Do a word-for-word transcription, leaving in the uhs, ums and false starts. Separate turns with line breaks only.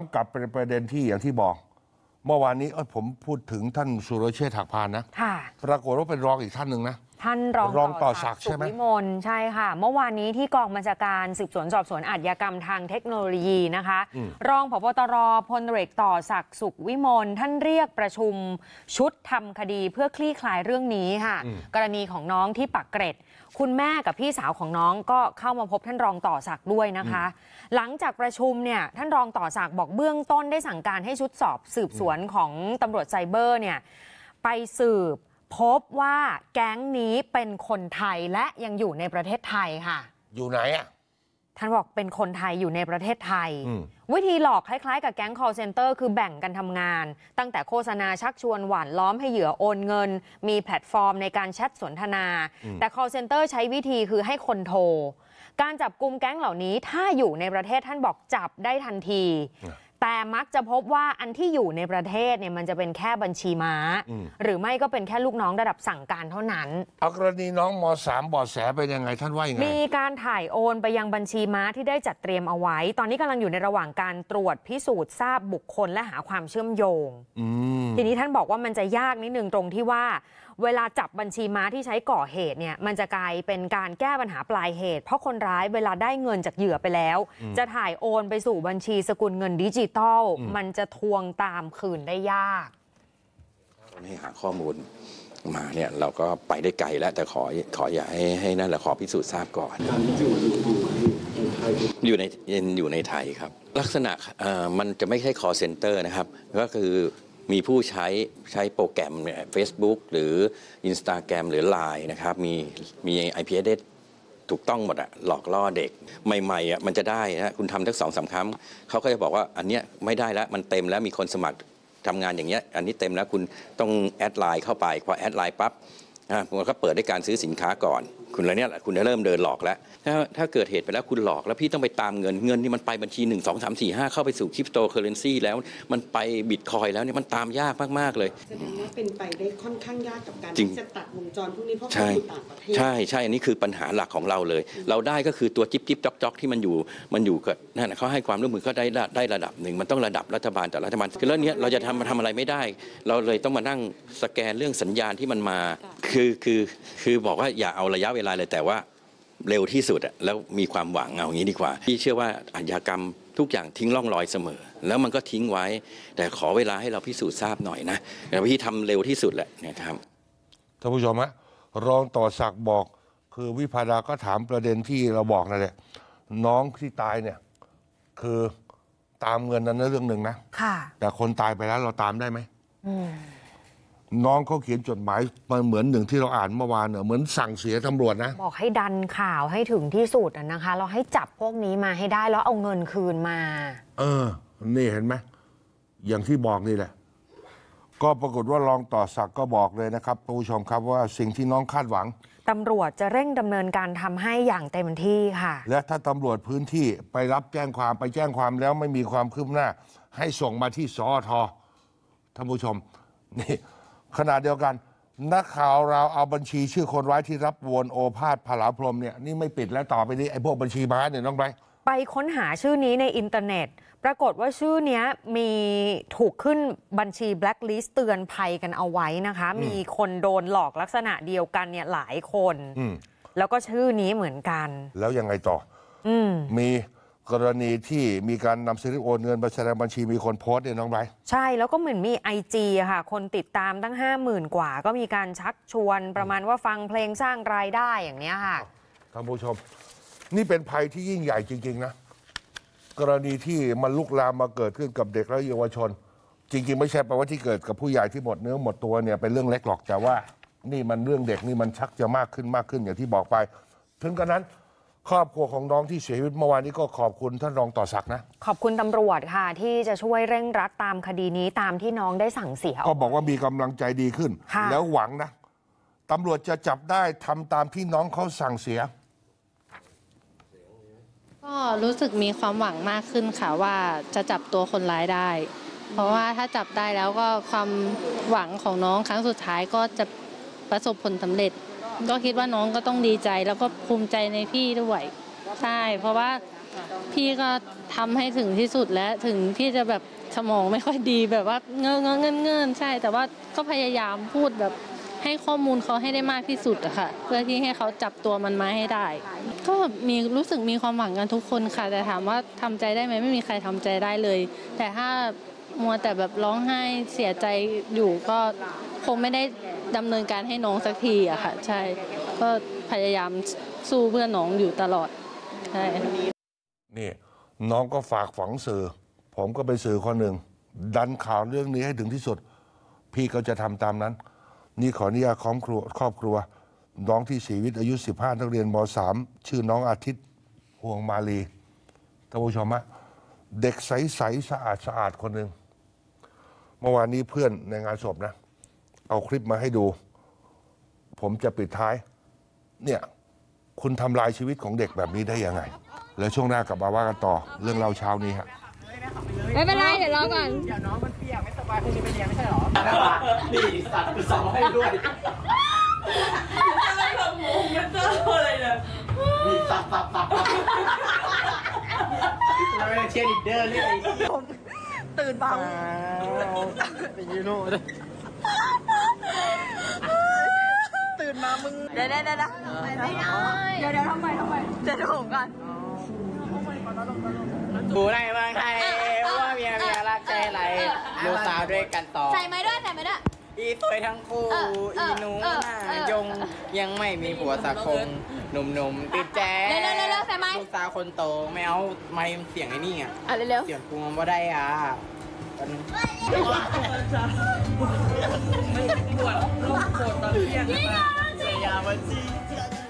กลับไปประเด็นที่อย่างที่บอกเมื่อวานนี้ผมพูดถึงท่านสุรเชษฐ์หักพานนะปรากฏว่าเป็นรองอีกท่านหนึ่งนะ
ท่านรอง
รองต่อศักดิ์ใช่ไหม
สุขวิมลใช่ค่ะเมื่อวานนี้ที่กองบัญชาการสืบสวนสอบสวนอาชญากรรมทางเทคโนโลยีนะคะรองผบตรพลเอกต่อศักดิ์สุขวิมลท่านเรียกประชุมชุดทำคดีเพื่อคลี่คลายเรื่องนี้ค่ะกรณีของน้องที่ปักเกร็ดคุณแม่กับพี่สาวของน้องก็เข้ามาพบท่านรองต่อศักดิ์ด้วยนะคะหลังจากประชุมเนี่ยท่านรองต่อศักดิ์บอกเบื้องต้นได้สั่งการให้ชุดสอบสืบสวนของตำรวจไซเบอร์เนี่ยไปสืบพบว่าแก๊งนี้เป็นคนไทยและยังอยู่ในประเทศไทยค่ะ
อยู่ไหนอ่ะ
ท่านบอกเป็นคนไทยอยู่ในประเทศไทยวิธีหลอกคล้ายๆกับแก๊ง call center คือแบ่งกันทำงานตั้งแต่โฆษณาชักชวนหวานล้อมให้เหยื่อโอนเงินมีแพลตฟอร์มในการแชทสนทนาแต่ call center ใช้วิธีคือให้คนโทรการจับกุมแก๊งเหล่านี้ถ้าอยู่ในประเทศท่านบอกจับได้ทันทีแต่มักจะพบว่าอันที่อยู่ในประเทศเนี่ยมันจะเป็นแค่บัญชีม้าหรือไม่ก็เป็นแค่ลูกน้องระดับสั่งการเท่านั้น
เอากรณีน้องม.สาม บอดแสเป็นยังไงท่านว่ายังไง
มีการถ่ายโอนไปยังบัญชีม้าที่ได้จัดเตรียมเอาไว้ตอนนี้กำลังอยู่ในระหว่างการตรวจพิสูจน์ทราบบุคคลและหาความเชื่อมโยงทีนี้ท่านบอกว่ามันจะยากนิดนึงตรงที่ว่าเวลาจับบัญชีม้าที่ใช้ก่อเหตุเนี่ยมันจะกลายเป็นการแก้ปัญหาปลายเหตุเพราะคนร้ายเวลาได้เงินจากเหยื่อไปแล้วจะถ่ายโอนไปสู่บัญชีสกุลเงินดิจิตอลมันจะทวงตามคืนได้ยาก
ตอนนี้หาข้อมูลมาเนี่ยเราก็ไปได้ไกลแล้วแต่ขอขออย่าให้ให้นั่นแหละขอพิสูจน์ทราบก่อนอยู่ในอยู่ในไทยครับลักษณะมันจะไม่ใช่ call center นะครับก็คือมีผู้ใช้ใช้โปรแกรมเนี่ย Facebook หรือ Instagram หรือ ไลน์ นะครับมีมี ไอ พี เอส ถูกต้องหมดอะหลอกล่อเด็กใหม่ๆอะมันจะได้นะคุณทำทั้งสองสามครั้งเขาก็จะบอกว่าอันเนี้ยไม่ได้แล้วมันเต็มแล้วมีคนสมัครทำงานอย่างเงี้ยอันนี้เต็มแล้วคุณต้องแอดไลน์เข้าไปพอแอดไลน์ปั๊บคุณก็เปิดด้วยการซื้อสินค้าก่อนคุณอะไรเนี่ยคุณจะเริ่มเดินหลอกแล้วถ้าถ้าเกิดเหตุไปแล้วคุณหลอกแล้วพี่ต้องไปตามเงินเงินที่มันไปบัญชีหนึ่งสองสามสี่ห้าเข้าไปสู่คริปโตเคอเรนซีแล้วมันไปบิตคอยแล้วเนี่ยมันตามยากมากๆเลย
แสดงว่าเป็นไปได้ค่อนข้างยากกับการที่จะตัดวงจรพวกนี้เพราะเขาอยู่ต่างประเทศ
ใช่ใช่อันนี้คือปัญหาหลักของเราเลยเราได้ก็คือตัวจิ๊บจิ๊บจ๊อกจ๊อกที่มันอยู่มันอยู่กับนั่นเขาให้ความร่วมมือเขาได้ได้ระดับหนึ่งมันต้องระดับรัฐบาลแต่รัฐบาลคือเรื่องนี้เราจะทำมาทำอะไรไม่ได้เราเลยต้องมานั่งสแกนเรื่องสัญญาณที่มันมาคือคือคือบอกว่าอย่าเอาระยะเวลาเลยแต่ว่าเร็วที่สุดแล้วมีความหวังเอาอย่างนี้ดีกว่าพี่เชื่อว่าอาชญากรรมทุกอย่างทิ้งร่องรอยเสมอแล้วมันก็ทิ้งไว้แต่ขอเวลาให้เราพิสูจน์ทราบหน่อยนะแต่พี่ทำเร็วที่สุดแหละนะครับ
ท่านผู้ชมฮะรองต่อศักดิ์บอกคือวิภาดาก็ถามประเด็นที่เราบอกนั่นแหละน้องที่ตายเนี่ยคือตามเงินนั้นเรื่องหนึ่งนะแต่คนตายไปแล้วเราตามได้ไหมน้องเขาเขียนจดหมายมันเหมือนหนึ่งที่เราอ่านเมื่อวานเนอะเหมือนสั่งเสียตำรวจนะ
บอกให้ดันข่าวให้ถึงที่สุดนะคะเราให้จับพวกนี้มาให้ได้แล้วเอาเงินคืนมา
เออนี่เห็นไหมอย่างที่บอกนี่แหละก็ปรากฏว่ารองต่อศักดิ์ก็บอกเลยนะครับผู้ชมครับว่าสิ่งที่น้องคาดหวัง
ตำรวจจะเร่งดำเนินการทำให้อย่างเต็มที่ค่ะ
และถ้าตำรวจพื้นที่ไปรับแจ้งความไปแจ้งความแล้วไม่มีความคืบหน้าให้ส่งมาที่สอทท่านผู้ชมนี่ขณะเดียวกันนักข่าวเราเอาบัญชีชื่อคนร้ายที่รับโอนโอภาสผลาพรหมเนี่ยนี่ไม่ปิดแล้วต่อไปนี้ไอ้พวกบัญชีม้าเนี่ยน้องไบร์ท
ไปค้นหาชื่อนี้ในอินเทอร์เน็ตปรากฏว่าชื่อนี้มีถูกขึ้นบัญชีแบล็คลิสต์เตือนภัยกันเอาไว้นะคะมีคนโดนหลอกลักษณะเดียวกันเนี่ยหลายคนแล้วก็ชื่อนี้เหมือนกัน
แล้วยังไงต่อมีกรณีที่มีการนำสลิปโอนเงินไปแสดงบัญชีมีคนโพสต์เนี่ยน้องไบร์ท
ใช่แล้วก็เหมือนมี ไอ จี อะค่ะคนติดตามตั้งห้าหมื่นกว่าก็มีการชักชวนประมาณว่าฟังเพลงสร้างรายได้อย่างเนี้ยค่ะ
ท่านผู้ชมนี่เป็นภัยที่ยิ่งใหญ่จริงๆนะกรณีที่มันลุกลามมาเกิดขึ้นกับเด็กและเยาวชนจริงๆไม่ใช่แปลว่าที่เกิดกับผู้ใหญ่ที่หมดเนื้อหมดตัวเนี่ยเป็นเรื่องเล็กหรอกแต่ว่านี่มันเรื่องเด็กนี่มันชักจะมากขึ้นมากขึ้นอย่างที่บอกไปถึงกระนั้นครอบครัวของน้องที่เสียชีวิตเมื่อวานนี้ก็ขอบคุณท่านรองต่อศักดิ์นะ
ขอบคุณตำรวจค่ะที่จะช่วยเร่งรัดตามคดีนี้ตามที่น้องได้สั่งเสีย
ก็บอกว่ามีกำลังใจดีขึ้นแล้วหวังนะตำรวจจะจับได้ทำตามที่น้องเขาสั่งเสีย
ก็รู้สึกมีความหวังมากขึ้นค่ะว่าจะจับตัวคนร้ายได้เพราะว่าถ้าจับได้แล้วก็ความหวังของน้องครั้งสุดท้ายก็จะประสบผลสำเร็จก็คิดว่าน้องก็ต้องดีใจแล้วก็ภูมิใจในพี่ด้วยใช่เพราะว่าพี่ก็ทำให้ถึงที่สุดและถึงที่จะแบบสมองไม่ค่อยดีแบบว่าเงอะเงอะเงินเงินใช่ แต่ว่าก็พยายามพูดแบบให้ข้อมูลเขาให้ได้มากที่สุดอะค่ะเพื่อที่ให้เขาจับตัวมันมาให้ได้ ก็มีรู้สึกมีความหวังกันทุกคนค่ะแต่ถามว่าทำใจได้ไหมไม่มีใครทำใจได้เลย แต่ถ้ามัวแต่แบบร้องไห้เสียใจอยู่ก็คงไม่ได้ดำเนินการให้น้องสักทีอะค่ะใช่ก็พยายามสู้เพื่อน้องอยู่ตลอดใช่
นี่น้องก็ฝากฝังสื่อผมก็เป็นสื่อคนหนึ่งดันข่าวเรื่องนี้ให้ถึงที่สุดพี่ก็จะทำตามนั้นนี่ขออนุญาตครอบครัวครอบครัวน้องที่เสียชีวิตอายุสิบห้านักเรียนมสามชื่อน้องอาทิตย์ห่วงมาลีท่านผู้ชมฮะเด็กใสๆสะอาดสะอาดคนหนึ่งเมื่อวานนี้เพื่อนในงานศพนะเอาคลิปมาให้ดูผมจะปิดท้ายเนี่ยคุณทำลายชีวิตของเด็กแบบนี้ได้ยังไงแล้วช่วงหน้ากลับมาว่ากันต่อเรื่องเล่าเช้านี้ฮะ
ไม่เป็นไรเดี๋ยวรอก่อน
เดี๋ยวน้องมันเปียกไม่สบายคุณจะไปเรียนไม่ใช่หรอนี่สัตว์สองให้ด้วยอะไรแบบงงมันเจออะไรเนี่ยมีสับสับสับเราเป็นเชียร์ลีดเดอร์นี่ไอ้ตื่นบ้างไปยูโน่ตื่นมามึงเดี๋ยวเดี๋ยวเดี๋ยวไม่ได้เดี๋ยวเดี๋ยวทำไมทำไมจะถูกกันดูในเมืองไทยว่าเมียเมียรักใจไหลดูสาวด้วยกันต่อ
ใส่ไหมด้วยใส่ไหมด้วย
อีสวยทั้งคู่อีหนูหน้ายงยังไม่มีผัวสักคนหนุ่มๆติดแจ๊สลูกสาวคนโตไม่เอาไม่เสียงไอ้นี่อ่ะ
เร็ว
เสียงกูมันไม่ได้อ่ะไม่ปวดโรคปวดตอนเที่ยงนะเสียยาวันจี